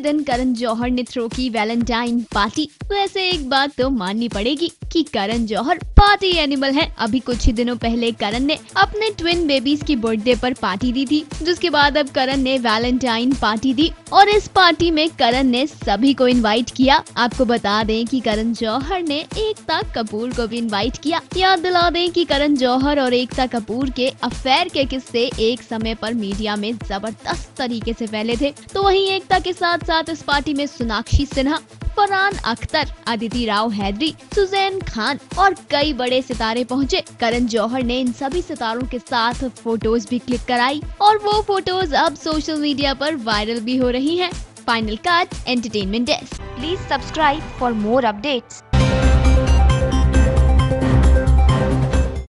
दिन करण जौहर ने थ्रो की वैलेंटाइन पार्टी। वैसे एक बात तो माननी पड़ेगी कि करण जौहर पार्टी एनिमल है। अभी कुछ ही दिनों पहले करण ने अपने ट्विन बेबीज की बर्थडे पर पार्टी दी थी, जिसके बाद अब करण ने वैलेंटाइन पार्टी दी और इस पार्टी में करण ने सभी को इनवाइट किया। आपको बता दें कि करण जौहर ने एकता कपूर को भी इनवाइट किया। याद दिला दें कि करण जौहर और एकता कपूर के अफेयर के किस्से एक समय पर मीडिया में जबरदस्त तरीके से फैले थे। तो वहीं एकता के साथ साथ इस पार्टी में सोनाक्षी सिन्हा, फरहान अख्तर, अदिति राव हैदरी, सुजैन खान और कई बड़े सितारे पहुंचे। करण जौहर ने इन सभी सितारों के साथ फोटोज भी क्लिक कराई और वो फोटोज अब सोशल मीडिया पर वायरल भी हो रही हैं। Final cut entertainment desk. Please subscribe for more updates.